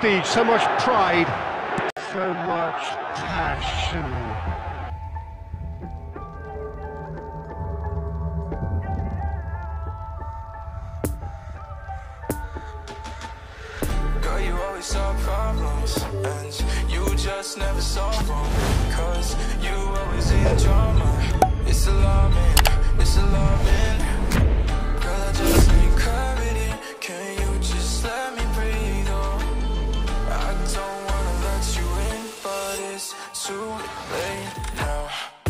Prestige, so much pride, so much passion. You always solve problems, and you just never solve them, cause you always in drama. It's alarming, it's alarming. Girl, I just need clarity. Can you just let me breathe? Oh, I don't wanna let you in, but it's too late now.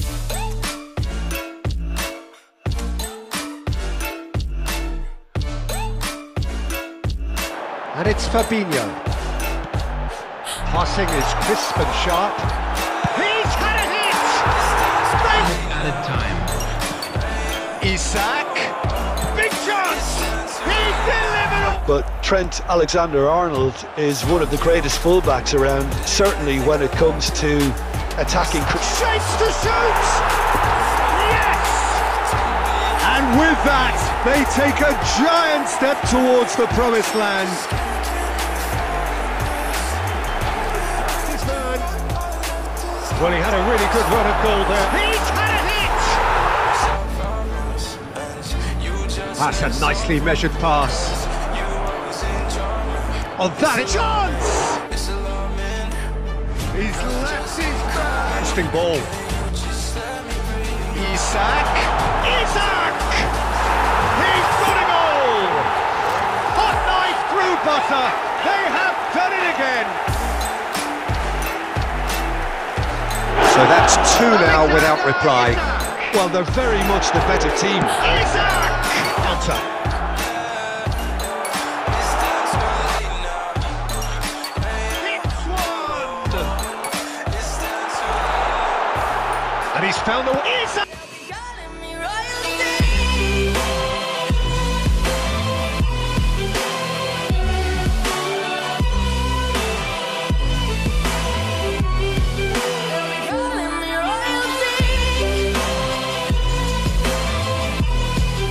And it's Fabinho. Passing is crisp and sharp. He's had a hit! Added time. Isak. Big chance! He's delivered! But Trent Alexander-Arnold is one of the greatest fullbacks around, certainly when it comes to attacking. Shapes to shoot! Yes! And with that, they take a giant step towards the promised land. Well, he had a really good run at goal there. He's had a hit! That's a nicely measured pass. Oh, that is chance! He's left his back. Interesting ball. Isak! He's got a goal! Hot knife through butter. They have done it again. So that's two now without reply. Well, they're very much the better team. Isak! Counter. And he's found the... Isak!